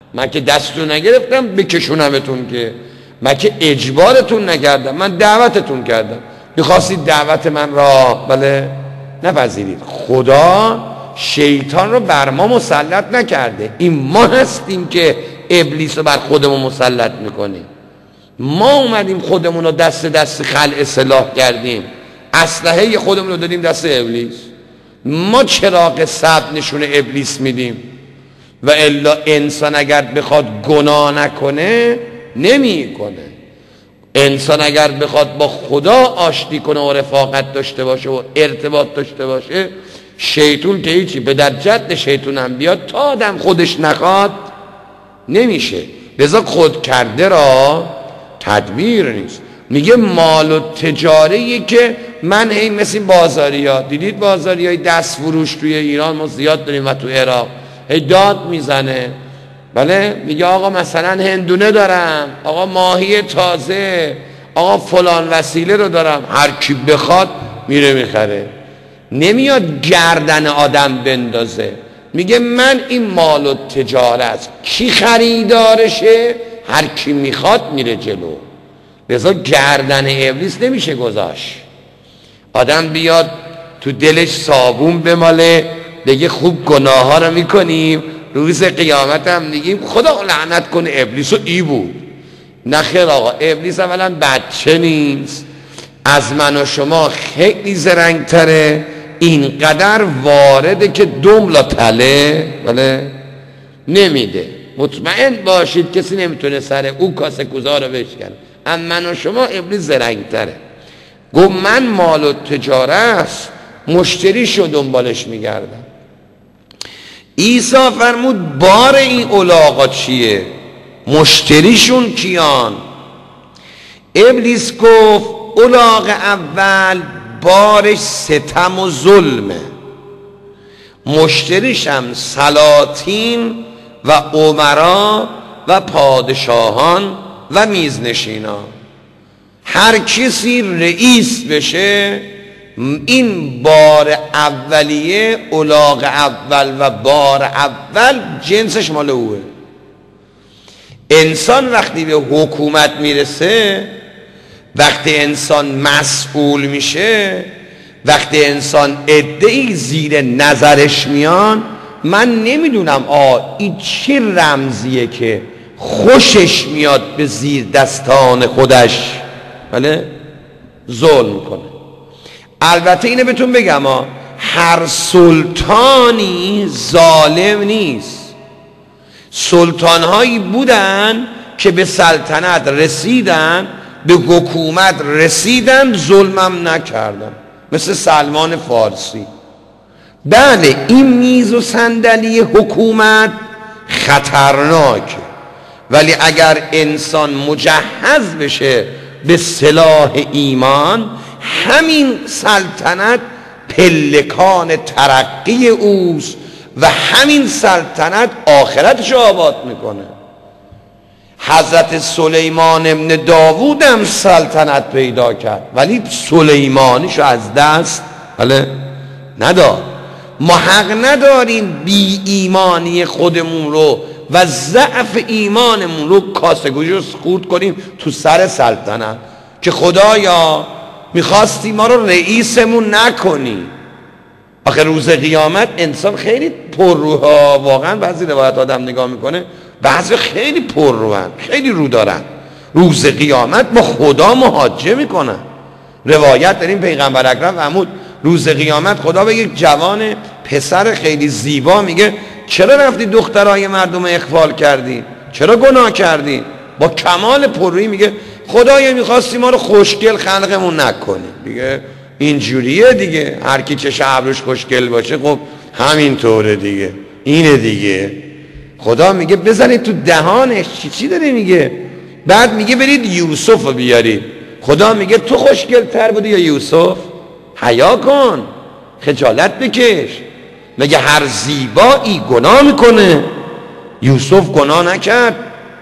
من که دستتون نگرفتم بکشونمتون، که من که اجبارتون نکردم، من دعوتتون کردم، میخواستید دعوت من را بله نپذیرید. خدا شیطان رو بر ما مسلط نکرده، این ما هستیم که ابلیس رو بر خودمون مسلط میکنیم. ما اومدیم خودمون رو دست خلع اصلاح کردیم، اسلحه خودمون رو دادیم دست ابلیس. ما چراغ صبر نشون ابلیس میدیم، و الا انسان اگر بخواد گناه نکنه نمیکنه. انسان اگر بخواد با خدا آشتی کنه و رفاقت داشته باشه و ارتباط داشته باشه، شیطون که هیچی، به در جد شیطون هم بیاد تا آدم خودش نخواد نمیشه. لذا خود کرده را تدبیر نیست. میگه مال و تجاریه که من هی مثل بازاری ها، دیدید بازاری های دست فروش توی ایران ما زیاد داریم و تو عراق، هی داد میزنه بله، میگه آقا مثلا هندونه دارم، آقا ماهی تازه، آقا فلان وسیله رو دارم، هر کی بخواد میره میخره، نمیاد گردن آدم بندازه. میگه من این مال و تجارت کی خریدارشه؟ هر کی میخواد میره جلو. لذا گردن ابلیس نمیشه گذاشت. آدم بیاد تو دلش صابون بماله دیگه خوب گناه ها رو میکنیم، روز قیامت هم میگیم خدا لعنت کنه ابلیس و ای بود. نخیر آقا، ابلیس اولا بچه نیست، از من و شما خیلی زرنگتره، اینقدر وارده که دم لا تله بله نمیده. مطمئن باشید کسی نمیتونه سر او کاسه کوزا رو بشکنه. از من و شما ابلیس زرنگتره. گفت من مال و تجارت مشتریشو دنبالش میگردم. عیسی فرمود بار این الاغا چیه؟ مشتریشون کیان؟ ابلیس گفت الاغ اول بارش ستم و ظلمه، مشتریشم سلاطین و امرا و پادشاهان و میزنشینان. هر کسی رئیس بشه این بار اولیه، الاغ اول و بار اول جنسش مال اوه. انسان وقتی به حکومت میرسه، وقتی انسان مسئول میشه، وقتی انسان عده‌ای زیر نظرش میان، من نمیدونم این چه رمزیه که خوشش میاد به زیر دستان خودش بله ظلم کنه. البته اینه بهتون بگم هر سلطانی ظالم نیست. سلطانهایی بودن که به سلطنت رسیدن، به حکومت رسیدن، ظلمم نکردن، مثل سلمان فارسی. بله این میز و صندلی حکومت خطرناکه، ولی اگر انسان مجهز بشه به سلاح ایمان، همین سلطنت پلکان ترقی اوست و همین سلطنت آخرتش آباد میکنه. حضرت سلیمان ابن داوود هم سلطنت پیدا کرد ولی سلیمانیشو از دست بله نداد. ما حق نداریم بی ایمانی خودمون رو و ضعف ایمانمون رو کاسه‌گوشی رو خورد کنیم تو سر سلطنت که خدایا میخواستی ما رو رئیسمون نکنی. آخه روز قیامت انسان خیلی پرروها، واقعا بعضی روایت آدم نگاه میکنه بعضی خیلی پرروان، خیلی رو دارن. روز قیامت با خدا محاجه میکنن. روایت داریم پیغمبر اکرم فرمود روز قیامت خدا به یک جوان پسر خیلی زیبا میگه چرا رفتی دخترای مردم اغفال کردی؟ چرا گناه کردی؟ با کمال پررویی میگه خدایا میخواستی ما رو خوشگل خلقمون نکنی. دیگه اینجوریه دیگه، هر کی چه ابروش خوشگل باشه خب همینطوره دیگه، اینه دیگه. خدا میگه بزنید تو دهانش. چی داره میگه؟ بعد میگه برید یوسف رو بیارید. خدا میگه تو خوشگل تر بودی یا یوسف؟ حیا کن، خجالت بکش. مگه هر زیبایی گناه میکنه؟ یوسف گناه نکرد.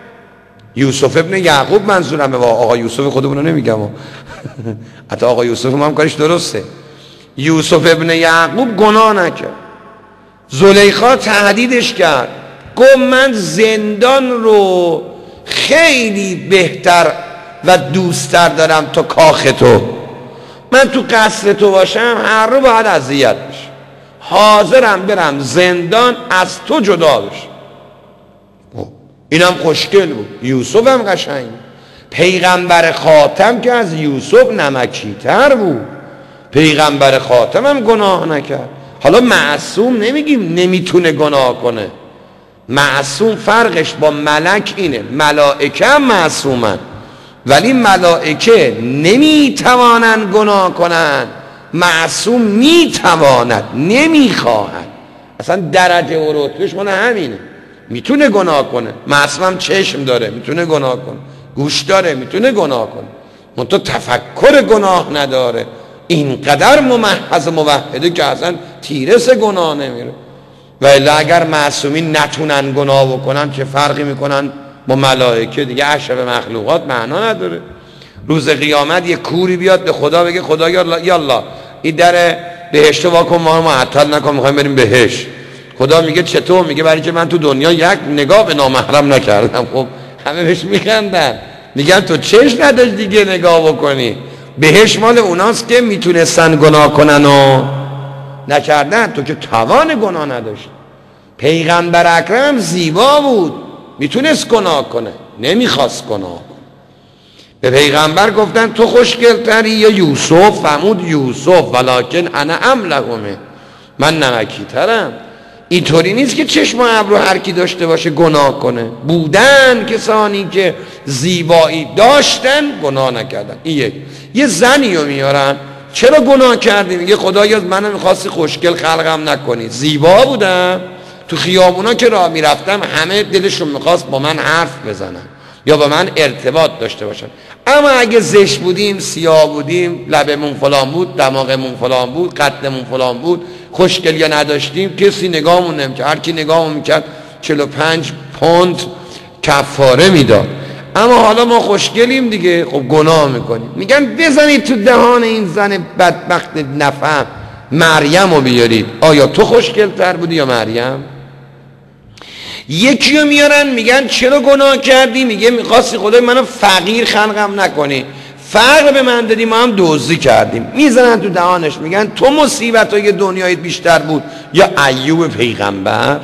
یوسف ابن یعقوب منظورمه، آقا یوسف خودمون رو نمیگم حتی آقا یوسف هم کارش درسته. یوسف ابن یعقوب گناه نکرد. زلیخا تهدیدش کرد گفت من زندان رو خیلی بهتر و دوست‌تر دارم تا کاخ تو. من تو قصر تو باشم هر رو باید اذیت بشه، حاضرم برم زندان از تو جدا بشه. اینم خوشگل بود. یوسف هم قشنگ. پیغمبر خاتم که از یوسف نمکی‌تر بود، پیغمبر خاتم هم گناه نکرد. حالا معصوم نمیگیم نمیتونه گناه کنه، معصوم فرقش با ملک اینه، ملائکه هم معصومن ولی ملائکه نمیتوانند گناه کنند، معصوم میتواند نمیخواهد. اصلا درجه و رتبهش مال همینه. میتونه گناه کنه، معصوم هم چشم داره میتونه گناه کنه، گوش داره میتونه گناه کنه، منتها تفکر گناه نداره. اینقدر ممحض موحده که اصلا تیرس گناه نمیره. و الا اگر معصومین نتونن گناه بکنن چه فرقی میکنن با ملائکه دیگه؟ اشرف مخلوقات معنا نداره. روز قیامت یه کوری بیاد به خدا بگه خدا یالا این در بهشت واکن ما رو معطل نکن میخوایم بریم بهشت. خدا میگه چطور؟ میگه برای که من تو دنیا یک نگاه به نامحرم نکردم. خب همه بهش میخندن، میگن تو چش نداشت دیگه نگاه بکنی. بهشت مال اوناست که میتونستن گناه کنن و نکردن، تو که توان گناه نداشت. پیغمبر اکرم زیبا بود، میتونست گناه کنه، نمیخواست گناه کنه. به پیغمبر گفتن تو خوشگلتری یا یوسف؟ فرمود یوسف ولکن انا املهمه، من نمکی ترم. اینطوری نیست که چشم و ابرو هر کی داشته باشه گناه کنه. بودن کسانی که زیبایی داشتن گناه نکردن. این یک. یه زنی رو میارن چرا گناه کردی؟ میگه خدایا منو میخواستی خوشگل خلقم نکنی. زیبا بودم، تو خیابونا که راه میرفتم همه دلشون میخواست با من حرف بزنن یا با من ارتباط داشته باشن. اما اگه زشت بودیم، سیاه بودیم، لبمون فلان بود، دماغمون فلان بود، قدمون فلان بود، خوشگل یا نداشتیم، کسی نگاهمون نمیکرد. هر کی نگاهمون میکرد 45 پوند کفاره میداد. اما حالا ما خوشگلیم دیگه، خب گناه میکنیم. میگن بزنید تو دهان این زن بدبخت نفهم مریم رو بیارید. آیا تو خوشگل تر بودی یا مریم؟ یکی رو میارن میگن چرا گناه کردی؟ میگه میخواستی خدای منو فقیر خلقم نکنی، فقر به من دادی، ما هم دزدی کردیم. میزنن تو دهانش میگن تو مصیبتای دنیایت بیشتر بود یا ایوب پیغمبر؟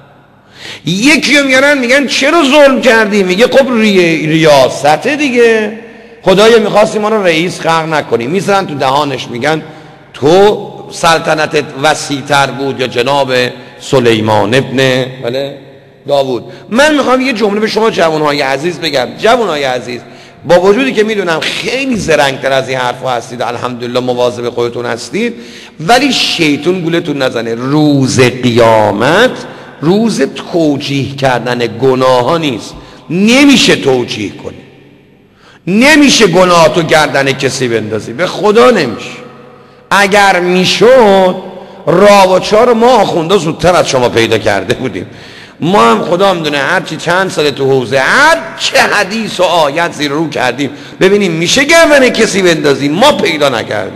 یکی رو میارن میگن چرا ظلم کردی؟ میگه خب ریاست دیگه، خدایا میخواستی ما رو رئیس خلق نکنی. میزنن تو دهانش میگن تو سلطنتت وسیع‌تر بود یا جناب سلیمان ابن داوود. من میخوام یه جمله به شما جوانهای عزیز بگم. جوانهای عزیز، با وجودی که میدونم خیلی زرنگتر از این حرفا هستید، الحمدلله مواظب خودتون هستید، ولی شیطان گولتون نزنه. روز قیامت روز توجیه کردن گناه ها نیست. نمیشه توجیه کنی، نمیشه گناه تو گردن کسی بندازی، به خدا نمیشه. اگر میشد راه و چار ما آخونده زودتر از شما پیدا کرده بودیم. ما هم خدا میدونه هرچی چند سال تو حوزه هر چه حدیث و آیت زیر رو کردیم ببینیم میشه گردن کسی بندازیم، ما پیدا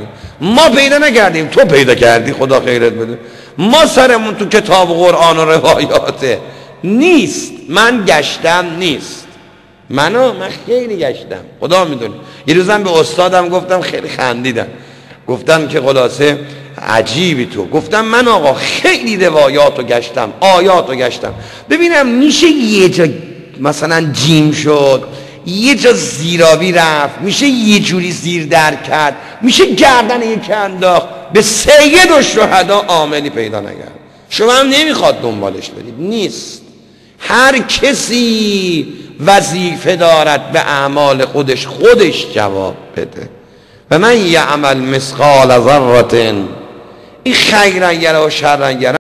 نکردیم، تو پیدا کردی، خدا خیرت بده. ما سرمون تو کتاب و قرآن و روایاته نیست. من گشتم نیست، من خیلی گشتم، خدا میدونه. یه روزم به استادم گفتم، خیلی خندیدم، گفتم که خلاصه عجیبی تو. گفتم من آقا خیلی روایات رو گشتم، آیات رو گشتم، ببینم میشه یه جا مثلا جیم شد، یه جا زیرابی رفت، میشه یه جوری زیر در کرد، میشه گردن یکی انداخت. به سید الشهدا عاملی پیدا نکرد. شما هم نمیخواد دنبالش بدید، نیست. هر کسی وظیفه دارد به اعمال خودش جواب بده. و من یعمل مثقال ذره این خیرا یره و شرا یره.